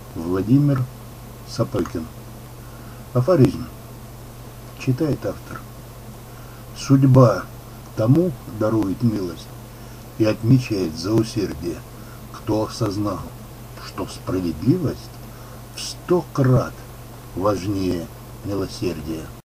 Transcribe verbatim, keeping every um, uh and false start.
Владимир Сапыкин. Афоризм. Читает автор. Судьба тому дарует милость и отмечает за усердие, кто осознал, что справедливость в сто крат важнее милосердия.